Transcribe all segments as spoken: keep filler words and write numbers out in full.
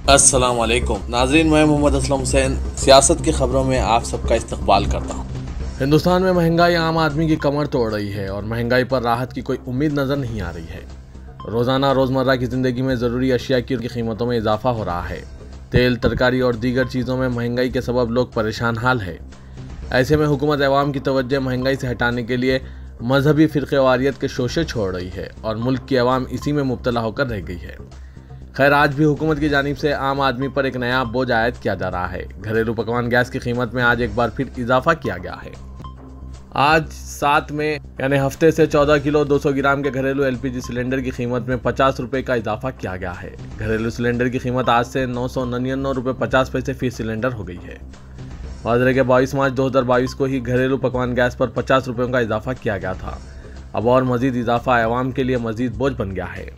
अस्सलाम वालेकुम नाज़रीन, मैं मोहम्मद असलम हुसैन सियासत की खबरों में आप सबका इस्तकबाल करता हूँ। हिंदुस्तान में महंगाई आम आदमी की कमर तोड़ रही है और महंगाई पर राहत की कोई उम्मीद नज़र नहीं आ रही है। रोज़ाना रोज़मर्रा की ज़िंदगी में ज़रूरी अशिया की कीमतों में इजाफा हो रहा है। तेल, तरकारी और दीगर चीज़ों में महंगाई के सबब लोग परेशान हाल है। ऐसे में हुकूमत अवाम की तवज्जो महंगाई से हटाने के लिए मजहबी फ़िरक़ेवारियत के शोशे छोड़ रही है और मुल्क की अवाम इसी में मुब्तला होकर रह गई है। खैर, आज भी हुकूमत की जानिब से आम आदमी पर एक नया बोझ आयद किया जा रहा है। घरेलू पकवान गैस की कीमत में आज एक बार फिर इजाफा किया गया है। आज सात में यानी हफ्ते से चौदह किलो दो सौ ग्राम के घरेलू एलपीजी सिलेंडर की कीमत में पचास रुपये का इजाफा किया गया है। घरेलू सिलेंडर की कीमत आज से नौ सौ निन्यानवे रुपये पचास पैसे फी सिलेंडर हो गई है। वाज़ह के बाईस मार्च दो हज़ार बाईस को ही घरेलू पकवान गैस पर पचास रुपयों का इजाफा किया गया था। अब और मजीद इजाफा अवाम के लिए मजीद बोझ बन गया है।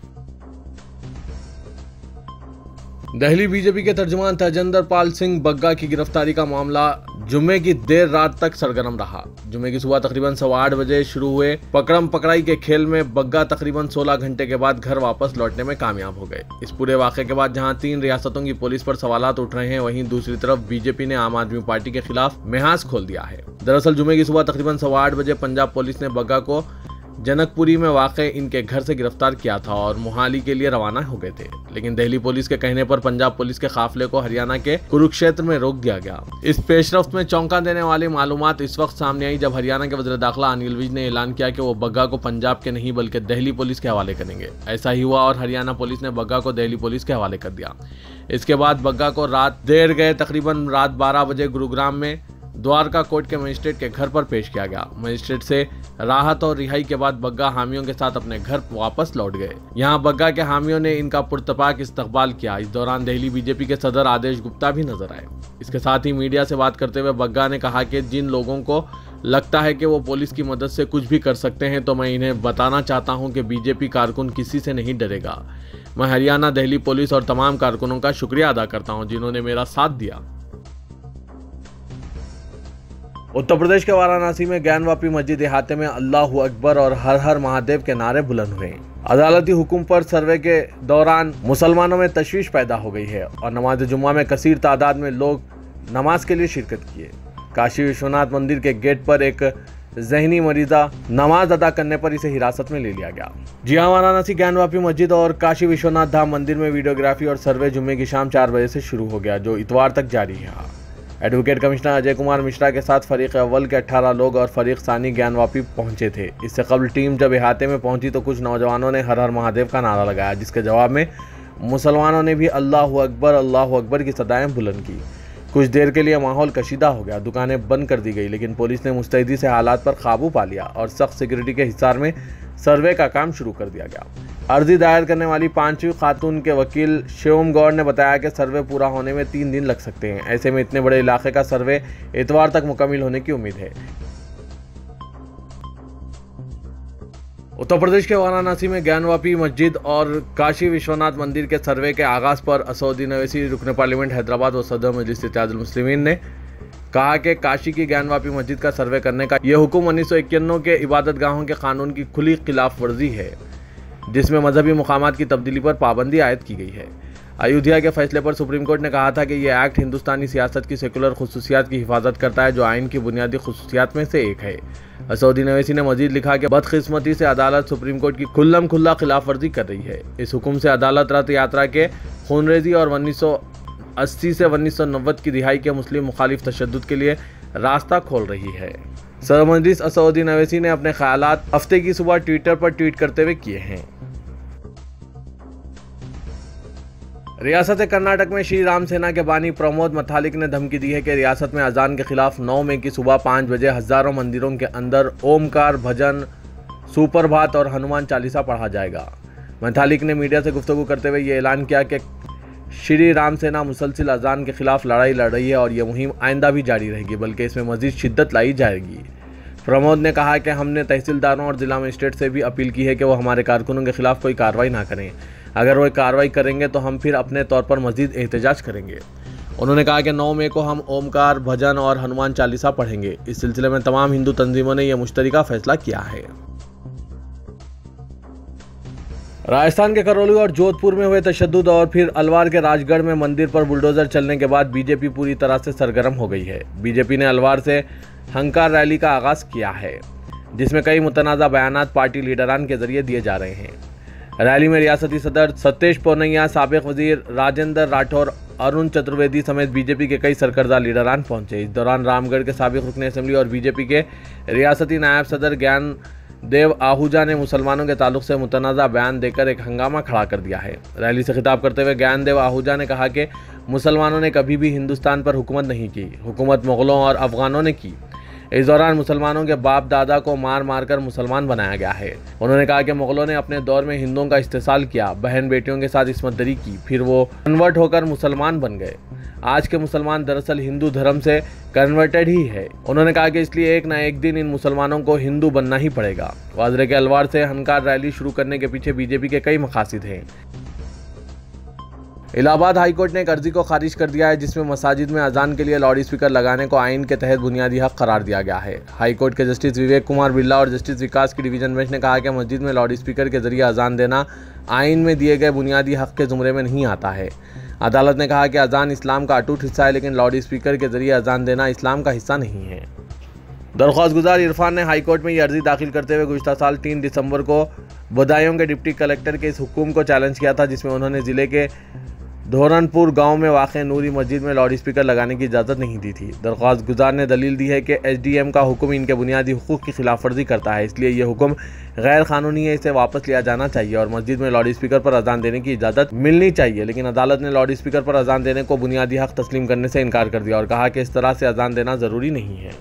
दिल्ली बीजेपी के तर्जुमान तजेंद्र पाल सिंह बग्गा की गिरफ्तारी का मामला जुम्मे की देर रात तक सरगर्म रहा। जुम्मे की सुबह तकरीबन सवा आठ बजे शुरू हुए पकड़म पकड़ाई के खेल में बग्गा तकरीबन सोलह घंटे के बाद घर वापस लौटने में कामयाब हो गए। इस पूरे वाक़े के बाद जहां तीन रियासतों की पुलिस पर सवालात उठ रहे हैं, वहीं दूसरी तरफ बीजेपी ने आम आदमी पार्टी के खिलाफ मिहाज खोल दिया है। दरअसल जुम्मे की सुबह तकरीबन सवा आठ बजे पंजाब पुलिस ने बग्गा को जनकपुरी में वाक़े इनके घर से गिरफ्तार किया था और मोहाली के लिए रवाना हो गए थे। लेकिन दिल्ली पुलिस के कहने पर पंजाब पुलिस के काफिले को हरियाणा के कुरुक्षेत्र में रोक दिया गया। इस पेशरफ्त में चौंका देने वाली मालूमात इस वक्त सामने आई जब हरियाणा के वज़ीर दाखिला अनिल विज ने ऐलान किया कि वो बग्गा को पंजाब के नहीं बल्कि दिल्ली पुलिस के हवाले करेंगे। ऐसा ही हुआ और हरियाणा पुलिस ने बग्गा को दिल्ली पुलिस के हवाले कर दिया। इसके बाद बग्गा को रात देर गए तकरीबन रात बारह बजे गुरुग्राम में द्वारका कोर्ट के मजिस्ट्रेट के घर पर पेश किया गया। मजिस्ट्रेट से राहत और रिहाई के बाद बग्गा हामियों के साथ अपने घर वापस लौट गए। यहां बग्गा के हामियों ने इनका पुरतपाक इस्तकबाल किया। इस दौरान दिल्ली बीजेपी के सदर आदेश गुप्ता भी नजर आए। इसके साथ ही मीडिया से बात करते हुए बग्गा ने कहा कि जिन लोगों को लगता है कि वो पुलिस की मदद से कुछ भी कर सकते हैं, तो मैं इन्हें बताना चाहता हूं कि बीजेपी कारकुन किसी से नहीं डरेगा। मैं हरियाणा, दिल्ली पुलिस और तमाम कारकुनों का शुक्रिया अदा करता हूँ जिन्होंने मेरा साथ दिया। उत्तर प्रदेश के वाराणसी में ज्ञानवापी मस्जिद इहाते में अल्लाहू अकबर और हर हर महादेव के नारे बुलंद हुए। अदालती हुक्म पर सर्वे के दौरान मुसलमानों में तशवीश पैदा हो गई है और नमाज जुम्मा में कसीर तादाद में लोग नमाज के लिए शिरकत किए। काशी विश्वनाथ मंदिर के गेट पर एक जहनी मरीजा नमाज अदा करने पर इसे हिरासत में ले लिया गया। जी हाँ, वाराणसी ज्ञानवापी मस्जिद और काशी विश्वनाथ धाम मंदिर में वीडियोग्राफी और सर्वे जुम्मे की शाम चार बजे से शुरू हो गया, जो इतवार तक जारी है। एडवोकेट कमिश्नर अजय कुमार मिश्रा के साथ फरीक अव्वल के अठारह लोग और फरीक सानी ज्ञानवापी पहुंचे थे। इससे कबल टीम जब इहाते में पहुंची तो कुछ नौजवानों ने हर हर महादेव का नारा लगाया, जिसके जवाब में मुसलमानों ने भी अल्लाहू अकबर अल्लाहू अकबर की सदाएं बुलंद की। कुछ देर के लिए माहौल कशीदा हो गया, दुकानें बंद कर दी गई, लेकिन पुलिस ने मुस्तैदी से हालात पर काबू पा लिया और सख्त सिक्योरिटी के हिसार में सर्वे का काम शुरू कर दिया गया। अर्जी दायर करने वाली पांचवी खातून के वकील शिवम गौड़ ने बताया कि सर्वे पूरा होने में तीन दिन लग सकते हैं। ऐसे में इतने बड़े इलाके का सर्वे इतवार तक मुकम्मल होने की उम्मीद है। उत्तर प्रदेश के वाराणसी में ज्ञानवापी मस्जिद और काशी विश्वनाथ मंदिर के सर्वे के आगाज पर असदुद्दीन अवैसी, रुकन पार्लियामेंट हैदराबाद व सदर मजलिस इत्तेहादुल मुस्लिमीन ने कहा कि काशी की ज्ञानवापी मस्जिद का सर्वे करने का यह हुक्म उन्नीस सौ इक्यानवे के इबादत गाहों के कानून की खुली खिलाफ वर्जी है, जिसमें मजहबी मुकामात की तब्दीली पर पाबंदी आयद की गई है। अयोध्या के फैसले पर सुप्रीम कोर्ट ने कहा था कि यह एक्ट हिंदुस्तानी सियासत की सेकुलर खुसूसियात की हिफाजत करता है, जो आइन की बुनियादी खुसूसियात में से एक है। असदुद्दीन अवैसी ने मजीद लिखा कि बदकिस्मती से अदालत सुप्रीम कोर्ट की खुल्लम खुल्ला खिलाफ वर्जी कर रही है। इस हुक्म से अदालत रथ यात्रा के खूनरेजी और उन्नीस सौ अस्सी से उन्नीस सौ नब्बे की रिहाई के मुस्लिम मुखालिफ तशद्दुद के लिए रास्ता खोल रही है। सदर मजलिस असदुद्दीन अवैसी ने अपने ख्यालात हफ्ते की सुबह ट्विटर पर ट्वीट करते हुए किए हैं। रियासत कर्नाटक में श्री राम सेना के बानी प्रमोद मथालिक ने धमकी दी है कि रियासत में अजान के खिलाफ नौ मई की सुबह पाँच बजे हजारों मंदिरों के अंदर ओमकार, भजन, सुप्रभात और हनुमान चालीसा पढ़ा जाएगा। मथालिक ने मीडिया से गुफ्तगू करते हुए ये ऐलान किया कि श्री राम सेना मुसलसिल अजान के खिलाफ लड़ाई लड़ रही है और यह मुहिम आइंदा भी जारी रहेगी, बल्कि इसमें मजीद शिद्दत लाई जाएगी। प्रमोद ने कहा कि हमने तहसीलदारों और जिला मजिस्ट्रेट से भी अपील की है कि वो हमारे कारकुनों के खिलाफ कोई कार्रवाई ना करें। अगर वो कार्रवाई करेंगे तो हम फिर अपने तौर पर मजीद एहतजाज करेंगे। उन्होंने कहा कि नौ मई को हम ओमकार, भजन और हनुमान चालीसा पढ़ेंगे। इस सिलसिले में तमाम हिंदू तंजीमों ने यह मुश्तरका फैसला किया है। राजस्थान के करौली और जोधपुर में हुए तशद्दुद और फिर अलवार के राजगढ़ में मंदिर पर बुलडोजर चलने के बाद बीजेपी पूरी तरह से सरगर्म हो गई है। बीजेपी ने अलवार से हंकार रैली का आगाज किया है, जिसमें कई मुतनाज़ा बयानात पार्टी लीडरान के जरिए दिए जा रहे हैं। रैली में रियासती सदर सतीश पूनिया, साबिक वजीर राजेंद्र राठौर, अरुण चतुर्वेदी समेत बीजेपी के कई सरकर्दा लीडरान पहुंचे। इस दौरान रामगढ़ के साबिक रुकन असेंबली और बीजेपी के रियासती नायब सदर ज्ञान देव आहूजा ने मुसलमानों के ताल्लुक से मुतनाज़ा बयान देकर एक हंगामा खड़ा कर दिया है। रैली से खिताब करते हुए ज्ञान देव आहूजा ने कहा कि मुसलमानों ने कभी भी हिंदुस्तान पर हुकूमत नहीं की, हुकूमत मुग़लों और अफगानों ने की। इस दौरान मुसलमानों के बाप दादा को मार मार कर मुसलमान बनाया गया है। उन्होंने कहा कि मुग़लों ने अपने दौर में हिंदुओं का इस्तेसाल किया, बहन बेटियों के साथ इस्मतदरी की, फिर वो कन्वर्ट होकर मुसलमान बन गए। आज के मुसलमान दरअसल हिंदू धर्म से कन्वर्टेड ही है। उन्होंने कहा कि इसलिए एक न एक दिन इन मुसलमानों को हिंदू बनना ही पड़ेगा। वाजरे के अलवार से हंकार रैली शुरू करने के पीछे बीजेपी के कई मकासद हैं। इलाहाबाद हाईकोर्ट ने एक अर्जी को खारिज कर दिया है, जिसमें मसाजिद में अजान के लिए लाउड स्पीकर लगाने को आइन के तहत बुनियादी हक करार दिया गया है। हाईकोर्ट के जस्टिस विवेक कुमार बिरला और जस्टिस विकास की डिवीजन बेंच ने कहा कि मस्जिद में लाउड स्पीकर के जरिए अजान देना आइन में दिए गए बुनियादी हक के जुमरे में नहीं आता है। अदालत ने कहा कि अजान इस्लाम का अटूट हिस्सा है, लेकिन लाउड स्पीकर के जरिए अजान देना इस्लाम का हिस्सा नहीं है। दरख्वास्त गुजार इरफान ने हाईकोर्ट में ये अर्जी दाखिल करते हुए गुज़श्ता साल तीन दिसंबर को बदायूं के डिप्टी कलेक्टर के इस हुक्म को चैलेंज किया था, जिसमें उन्होंने जिले के धोरनपुर गांव में वाक़ नूरी मस्जिद में लाउड स्पीकर लगाने की इजाज़त नहीं दी थी। दरख्वास्त गुजार ने दलील दी है कि एसडीएम का हुक्म इनके बुनियादी हुकूक़ की खिलाफवर्जी करता है, इसलिए यह हुक्म गैर कानूनी है, इसे वापस लिया जाना चाहिए और मस्जिद में लाउड स्पीकर पर अजान देने की इजाज़त मिलनी चाहिए। लेकिन अदालत ने लाउड स्पीकर पर अजान देने को बुनियादी हक तस्लीम करने से इनकार कर दिया और कहा कि इस तरह से अजान देना ज़रूरी नहीं है।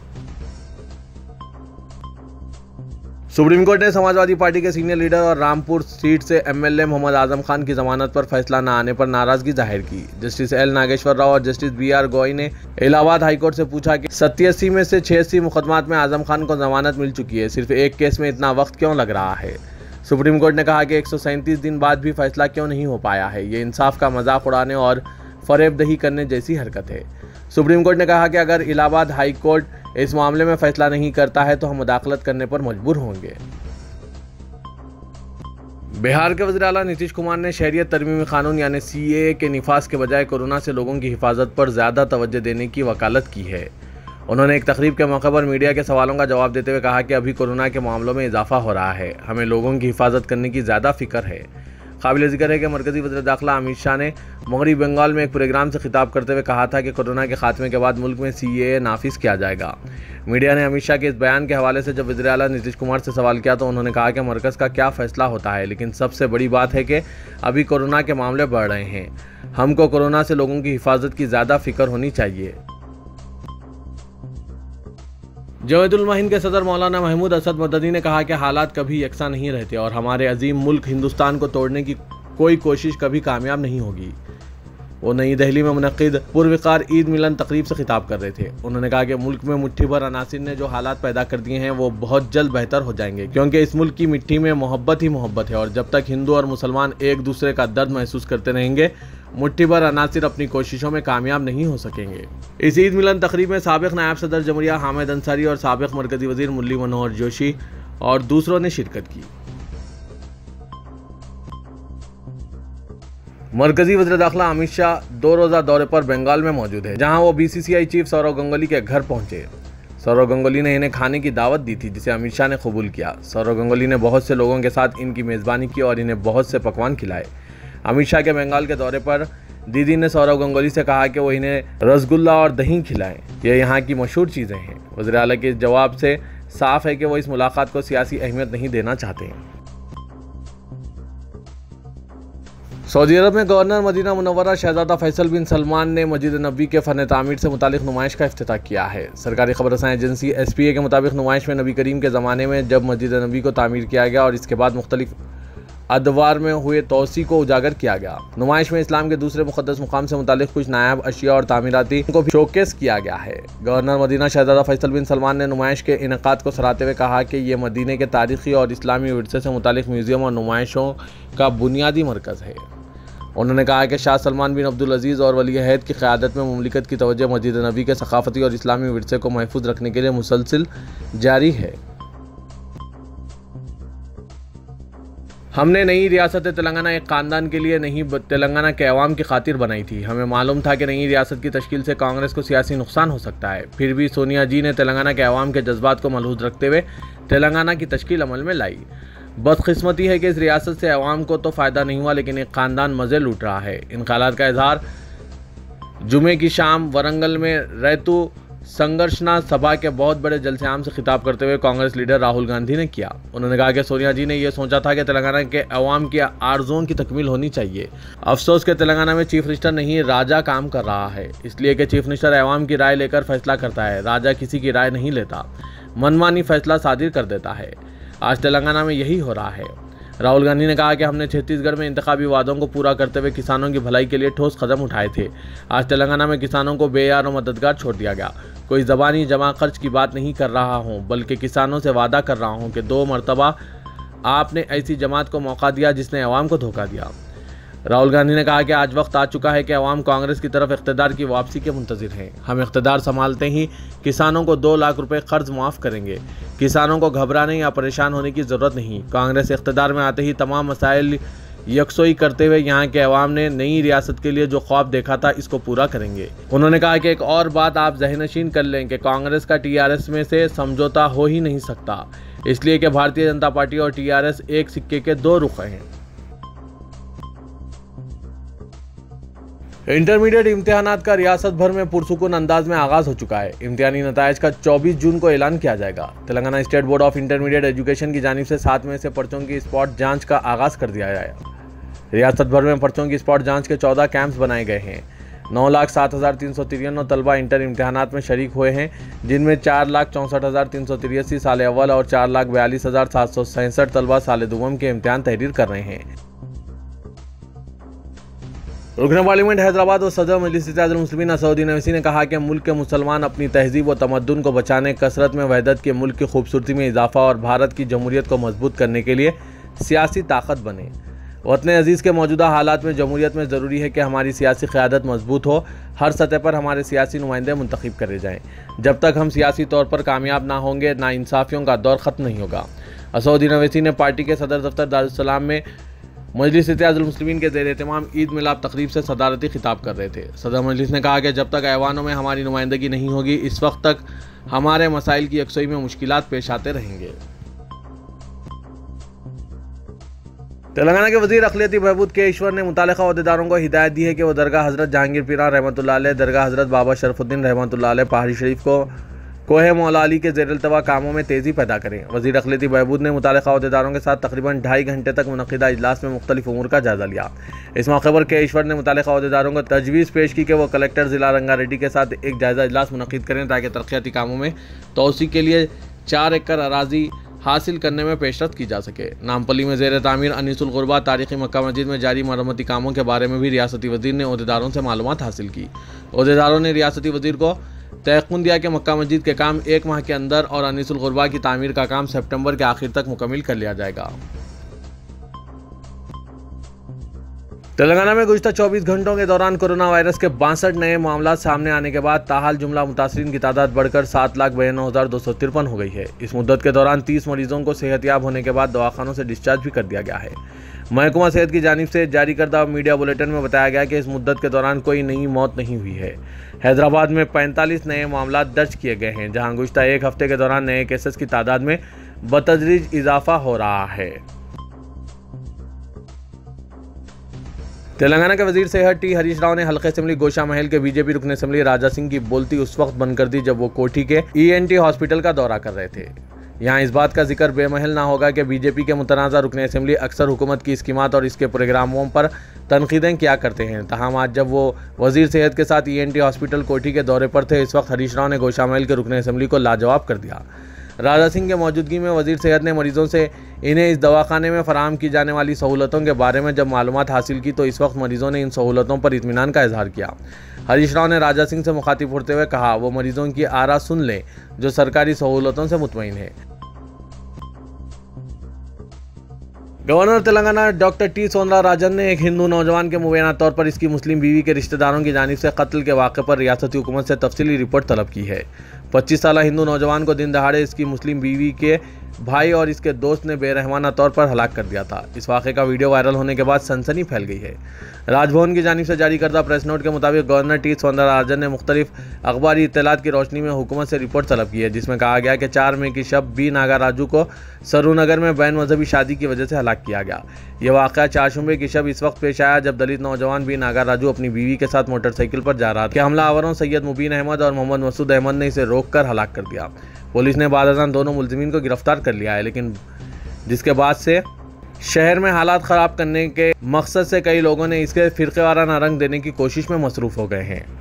सुप्रीम कोर्ट ने समाजवादी पार्टी के सीनियर लीडर और रामपुर सीट से एमएलए मोहम्मद आजम खान की जमानत पर फैसला न आने पर नाराजगी जाहिर की। जस्टिस एल नागेश्वर राव और जस्टिस बी आर गोई ने इलाहाबाद हाईकोर्ट से पूछा कि सत्तासी में से छियासी मुकदमात में आजम खान को जमानत मिल चुकी है, सिर्फ एक केस में इतना वक्त क्यों लग रहा है। सुप्रीम कोर्ट ने कहा कि एक सौ सैंतीस दिन बाद भी फैसला क्यों नहीं हो पाया है, ये इंसाफ का मजाक उड़ाने और फरेबदही करने जैसी हरकत है। सुप्रीम कोर्ट ने कहा कि अगर इलाहाबाद हाई कोर्ट इस मामले में फैसला नहीं करता है तो हम मुदाखलत करने पर मजबूर होंगे। बिहार के वज़ीर आला नीतीश कुमार ने शहरियत तरमीमी कानून यानी सीएए के निफाज के बजाय कोरोना से लोगों की हिफाजत पर ज़्यादा तवज्जो देने की वकालत की है। उन्होंने एक तकरीब के मौके पर मीडिया के सवालों का जवाब देते हुए कहा कि अभी कोरोना के मामलों में इजाफा हो रहा है, हमें लोगों की हिफाजत करने की ज़्यादा फिक्र है। काबिल ज़िक्र है कि मरकज़ी वज़ीर दाखिला अमित शाह ने मगरबी बंगाल में एक प्रोग्राम से खिताब करते हुए कहा था कि कोरोना के खात्मे के बाद मुल्क में सीएए नाफिज किया जाएगा। मीडिया ने अमित शाह के इस बयान के हवाले से जब वज़ीर आला नीतीश कुमार से सवाल किया तो उन्होंने कहा कि मरकज़ का क्या फ़ैसला होता है, लेकिन सबसे बड़ी बात है कि अभी कोरोना के मामले बढ़ रहे हैं, हमको कोरोना से लोगों की हिफाजत की ज़्यादा फिक्र होनी चाहिए। जमीयतुल मुहम्मदीन के सदर मौलाना महमूद असद मदनी ने कहा कि हालात कभी यकसा नहीं रहते और हमारे अजीम मुल्क हिंदुस्तान को तोड़ने की कोई कोशिश कभी कामयाब नहीं होगी। वो नई दिल्ली में मुनक्किद पुरवकार ईद मिलन तकरीब से खिताब कर रहे थे। उन्होंने कहा कि मुल्क में मुट्ठी भर अनासिर ने जो हालात पैदा कर दिए हैं वो बहुत जल्द बेहतर हो जाएंगे, क्योंकि इस मुल्क की मिट्टी में मोहब्बत ही मोहब्बत है और जब तक हिंदू और मुसलमान एक दूसरे का दर्द महसूस करते रहेंगे, मुट्ठी भर अनासिर अपनी कोशिशों में कामयाब नहीं हो सकेंगे। इस ईद मिलन तकरीब में साबिक नायब सदर जमहूरिया हामिद अंसारी और साबिक मरकजी वजीर मुरली मनोहर जोशी और दूसरों ने शिरकत की। मरकजी वज़ीर दाखिला अमित शाह दो रोज़ा दौरे पर बंगाल में मौजूद है, जहां वो बीसीसीआई चीफ सौरव गंगुली के घर पहुंचे। सौरव गंगुली ने इन्हें खाने की दावत दी थी, जिसे अमित शाह ने कबूल किया। सौरव गंगुली ने बहुत से लोगों के साथ इनकी मेज़बानी की और इन्हें बहुत से पकवान खिलाए। अमित शाह के बंगाल के दौरे पर दीदी ने सौरव गंगुली से कहा कि वो इन्हें रसगुल्ला और दही खिलाएं, ये यहाँ की मशहूर चीज़ें हैं। वज़ीर आला के जवाब से साफ है कि वो इस मुलाकात को सियासी अहमियत नहीं देना चाहते हैं। सऊदी अरब में गवर्नर मदीना मुनव्वरा शहजादा फैसल बिन सलमान ने मस्जिद नबी के फ़न तामीर से मुतालिक नुमाइश का इफ्तिताह किया है। सरकारी खबरसां एजेंसी एस पी ए के मुताबिक नुमाइश में नबी करीम के ज़माने में जब मस्जिद नबी को तामीर किया गया और इसके बाद मुख्तलिफ अदवार में हुए तोसी को उजागर किया गया। नुमाइश में इस्लाम के दूसरे मुक़द्दस मुकाम से मुतालिक कुछ नायाब अशिया और तामीराती को भी शोकेस किया गया है। गवर्नर मदीना शहजादा फैसल बिन सलमान ने नुमाइश के इनेकाद को सराहते हुए कहा कि ये मदीने के तारीख़ी और इस्लामी विरसे से मुतालिक म्यूज़ियम और नुमाइशों का बुनियादी मरकज़ है। उन्होंने कहा कि शाह सलमान बिन अब्दुल अजीज़ और वली अहद की क़यादत में मुमलिकत की तवज्जो मस्जिद नबी के सकाफ़ती और इस्लामी विरसे को महफूज रखने के लिए मुसलसिल जारी है। हमने नई रियासत तेलंगाना एक ख़ानदान के लिए नहीं, तेलंगाना के अवाम की खातिर बनाई थी। हमें मालूम था कि नई रियासत की तश्कील से कांग्रेस को सियासी नुकसान हो सकता है। फिर भी सोनिया जी ने तेलंगाना के अवाम के जज्बात को मलहूज़ रखते हुए तेलंगाना की तश्कील अमल में लाई। बदकिस्मती है कि इस रियासत से अवाम को तो फ़ायदा नहीं हुआ, लेकिन एक ख़ानदान मज़े लूट रहा है। इन ख्यालात का इजहार जुमे की शाम वरंगल में रैतु संघर्षना सभा के बहुत बड़े जलसेआम से खिताब करते हुए कांग्रेस लीडर राहुल गांधी ने किया। उन्होंने कहा कि सोनिया जी ने यह सोचा था कि तेलंगाना के अवाम की आरज़ुओं की तकमील होनी चाहिए। अफसोस के तेलंगाना में चीफ मिनिस्टर नहीं, राजा काम कर रहा है, इसलिए कि चीफ मिनिस्टर अवाम की राय लेकर फैसला करता है। राजा किसी की राय नहीं लेता, मनमानी फैसला सादिर कर देता है। आज तेलंगाना में यही हो रहा है। राहुल गांधी ने कहा कि हमने छत्तीसगढ़ में इंतखाबी वादों को पूरा करते हुए किसानों की भलाई के लिए ठोस कदम उठाए थे। आज तेलंगाना में किसानों को बेयार और मददगार छोड़ दिया गया। कोई ज़बानी जमा खर्च की बात नहीं कर रहा हूँ, बल्कि किसानों से वादा कर रहा हूँ कि दो मरतबा आपने ऐसी जमात को मौका दिया जिसने अवाम को धोखा दिया। राहुल गांधी ने कहा कि आज वक्त आ चुका है कि अवाम कांग्रेस की तरफ इख्तिदार की वापसी के मुंतज़िर हैं। हम इख्तिदार संभालते ही किसानों को दो लाख रुपए कर्ज मुआफ़ करेंगे। किसानों को घबराने या परेशान होने की ज़रूरत नहीं। कांग्रेस इख्तिदार में आते ही तमाम मसाइल यकसोई करते हुए यहाँ के अवाम ने नई रियासत के लिए जो ख्वाब देखा था, इसको पूरा करेंगे। उन्होंने कहा कि एक और बात आप ज़हनशीन कर लें कि कांग्रेस का टीआरएस में से समझौता हो ही नहीं सकता, इसलिए कि भारतीय जनता पार्टी और टीआरएस एक सिक्के के दो रुख हैं। इंटरमीडिएट इम्तिहानात का रियासत भर में पुरसुकून अंदाज में आगाज हो चुका है। इम्तिहानी नताइज का चौबीस जून को ऐलान किया जाएगा। Telangana state board of intermediate education की जानिब से सात में से पर्चों की स्पॉट जांच का आगाज कर दिया गया है। रियासत भर में पर्चों की स्पॉट जांच के चौदह कैंप्स बनाए गए हैं। नौ लाख सात हज़ार तीन सौ तिरानवे तलबा इंटर इम्तिहानात में शरीक हुए हैं, जिनमें चार लाख चौंसठ हज़ार तीन सौ तिरासी साल अव्वल और चार लाख बयालीस हज़ार सात सौ सैंसठ तलबा साल दुवम के इम्तिहान तहरीर कर रहे हैं। रुकन पार्लियामेंट हैदराबाद और सदर मजलिस इत्तेहादुल मुस्लिमीन असदुद्दीन ओवैसी ने कहा कि मुल्क के मुसलमान अपनी तहजीब व तमद्दुन को बचाने, कसरत में वहदत के मुल्क की खूबसूरती में इजाफा और भारत की जमहूरियत को मजबूत करने के लिए सियासी ताकत बने। वतन अजीज़ के मौजूदा हालात में जमहूरियत में ज़रूरी है कि हमारी सियासी क़यादत मजबूत हो। हर सतह पर हमारे सियासी नुमाइंदे मुंतखब करे जाएँ। जब तक हम सियासी तौर पर कामयाब ना होंगे, नाइंसाफ़ियों का दौर ख़त्म नहीं होगा। असदुद्दीन ओवैसी ने पार्टी के सदर दफ्तर दारुस्सलाम में मजलिस इत्तेहादुल मुस्लिमीन के ज़ेर एहतमाम ईद मिलाद तकरीब से सदारती खिताब कर रहे थे। सदर मजलिस ने कहा कि जब तक ऐवानों में हमारी नुमाइंदगी नहीं होगी, इस वक्त तक हमारे मसाइल की यकसोई में मुश्किलात पेश आते रहेंगे। तेलंगाना के वजीर अक़लियती बहबूद के ईश्वर ने मुतालिका अहदेदारों को हिदायत दी है कि वह दरगाह हज़रत जहांगीर पीरा रहमतुल्लाह अलैह, दरगाह हज़रत बाबा शरफुद्दीन रहमतुल्लाह अलैह पहाड़ी शरीफ को कोहे मौला अली के ज़ेर अल्तवा कामों में तेज़ी पैदा करें। वज़ीर अक़लियती बहबूद ने मुतालिका अहदेदारों के साथ तकरीबन ढाई घंटे तक मुनक़िदा इजलास में मुख्तलिफ उमूर का जायज़ा लिया। इस मौके पर के ईश्वर ने मुतालिका अहदेदारों को तजवीज़ पेश की कि वो कलेक्टर ज़िला रंगारेड्डी के साथ एक जायज़ा इजलास मुनक़िद करें ताकि तरक्याती कामों में तोसी के लिए चार एकड़ अराजी हासिल करने में पेशरफ्त की जा सके। नामपल्ली में ज़ेर तामीर अनीसुल गुरबा तारीख़ी मक्का मस्जिद में जारी मरम्मती कामों के बारे में भी रियासती वज़ीर ने अहदेदारों से मालूमात हासिल की। अहदेदारों ने रियासती वज़ीर को तयक़ुन दिया कि मक्का मस्जिद के काम एक माह के अंदर और अनीसुल गुरबा की तामीर का काम सितंबर के आखिर तक मुकम्मल कर लिया जाएगा। तेलंगाना में गुज़िश्ता चौबीस घंटों के दौरान कोरोना वायरस के बासठ नए मामला सामने आने के बाद ताहाल जुमला मुतासरीन की तादाद बढ़कर सात लाख बयानवे हज़ार दो सौ तिरपन हो गई है। इस मुद्दत के दौरान तीस मरीजों को सेहतयाब होने के बाद दवाखानों से डिस्चार्ज भी कर दिया गया है। महकमा सेहत की जानिब से जारी करदा मीडिया बुलेटिन में बताया गया कि इस मुद्दत के दौरान कोई नई मौत नहीं हुई है। हैदराबाद में पैंतालीस नए मामला दर्ज किए गए हैं, जहां गुज़िश्ता एक हफ्ते के दौरान नए केसेस की तादाद में बतदरीज इजाफा हो रहा है। तेलंगाना के वजीर सेहत टी हरीश राव ने हल्के असेंबली गोशा महल के बीजेपी रुकन असेंबली राजा सिंह की बोलती उस वक्त बंद कर दी जब वो कोठी के ई एन टी हॉस्पिटल का दौरा कर रहे थे। यहाँ इस बात का जिक्र बेमहल ना होगा कि बीजेपी के मुतनाज़ा रुकन असेंबली अक्सर हुकूमत की स्कीमात और इसके प्रोग्रामों पर तनकीदें किया करते हैं। तहम आज जब वो वजीर सेहत के साथ ई एन टी हॉस्पिटल कोठी के दौरे पर थे, इस वक्त हरीश राव ने गोशा महल के रुकन असेंबली को लाजवाब कर दिया। राजा सिंह के मौजूदगी में वजीर सेहत ने मरीजों से इन्हें इस दवाखाने में फराहम की जाने वाली सहूलतों के बारे में जब मालूमात हासिल की तो इस वक्त मरीजों ने इन सहूलतों पर इत्मीनान का इजहार किया। हरीश राव ने राजा सिंह से मुखातिब होते हुए कहा वो मरीजों की आरा सुन लें जो सरकारी सहूलतों से मुतमईन है। Governor Telangana doctor T Soundararajan ने एक हिंदू नौजवान के मुबैना तौर पर इसकी मुस्लिम बीवी के रिश्तेदारों की जानिब से कत्ल के वाक़े पर रियासती हुकूमत से तफसीली रिपोर्ट तलब की है। पच्चीस साल हिंदू नौजवान को दिन दहाड़े इसकी मुस्लिम बीवी के भाई और इसके दोस्त ने बेरहमाना तौर पर हलाक कर दिया था। इस वाक़े का वीडियो वायरल होने के बाद सनसनी फैल गई है। राजभवन की जानिब से जारी करदा प्रेस नोट के मुताबिक गवर्नर टी सौंदरराजन ने मुख्तलिफ अखबारी इत्तलात की रोशनी में हुकूमत से रिपोर्ट तलब की है, जिसमें कहा गया कि चार मई की शब बी नागाराजू को सरूनगर में बैन मजहबी शादी की वजह से हलाक किया गया। यह वाक़या चारशंबे की शब इस वक्त पेश आया जब दलित नौजवान बी नागाराजू अपनी बीवी के साथ मोटरसाइकिल पर जा रहा था कि हमलावरों सैयद मुबीन अहमद और मोहम्मद मसूद अहमद ने इसे रोककर हलाक कर दिया। पुलिस ने बादशाह दोनों मुलजिमीन को गिरफ्तार कर लिया है, लेकिन जिसके बाद से शहर में हालात ख़राब करने के मकसद से कई लोगों ने इसके फ़िरक़ेवाराना रंग देने की कोशिश में मसरूफ़ हो गए हैं।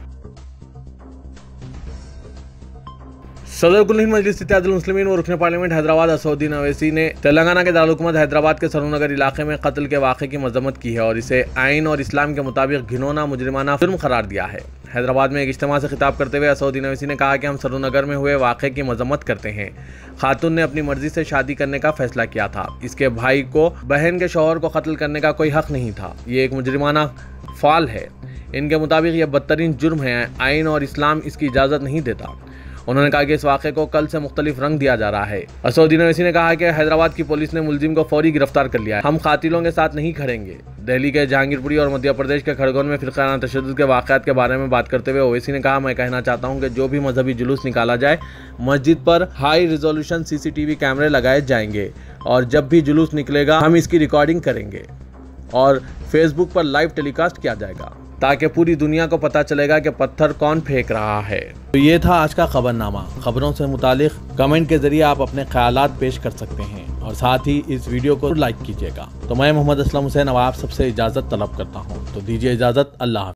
सदर कुल हिंद मजलिस इत्तेहादुल मुस्लिमीन व रुकन पार्लियामेंट हैदराबाद असदुद्दीन अवैसी ने तेलंगाना के दारुल-हुकूमत हैदराबाद के सरूनगर इलाके में कत्ल के वाक़े की मज़म्मत की है और इसे आइन और इस्लाम के मुताबिक घिनौना मुजरिमाना जुर्म करार दिया है। हैदराबाद में एक इज्तिमा से खिताब करते हुए असदुद्दीन अवैसी ने कहा कि हम सरूनगर में हुए वाक़े की मज़म्मत करते हैं। खातून ने अपनी मर्जी से शादी करने का फैसला किया था। इसके भाई को बहन के शौहर को कत्ल करने का कोई हक़ नहीं था। ये एक मुजरिमाना फ़ाल है। इनके मुताबिक यह बदतरीन जुर्म है। आइन और इस्लाम इसकी इजाज़त नहीं देता। उन्होंने कहा कि इस वाक़े को कल से मुख्तलिफ रंग दिया जा रहा है। असदुद्दीन अवैसी ने कहा कि हैदराबाद की पुलिस ने मुलजिम को फौरी गिरफ्तार कर लिया है। हम कातिलों के साथ नहीं खड़ेंगे। दिल्ली के जहांगीरपुरी और मध्य प्रदेश के खरगोन में फ़िरक़ाना तशद्दुद के वाक़यात के बारे में बात करते हुए ओवैसी ने कहा, मैं कहना चाहता हूँ कि जो भी मजहबी जुलूस निकाला जाए, मस्जिद पर हाई रिजोल्यूशन सीसीटीवी कैमरे लगाए जाएंगे और जब भी जुलूस निकलेगा हम इसकी रिकॉर्डिंग करेंगे और फेसबुक पर लाइव टेलीकास्ट किया जाएगा ताकि पूरी दुनिया को पता चलेगा कि पत्थर कौन फेंक रहा है। तो ये था आज का खबरनामा। खबरों से मुतालिक कमेंट के जरिए आप अपने ख्यालात पेश कर सकते हैं और साथ ही इस वीडियो को लाइक कीजिएगा। तो मैं मोहम्मद असलम हुसैन अब आप सबसे इजाज़त तलब करता हूँ। तो दीजिए इजाज़त। अल्लाह।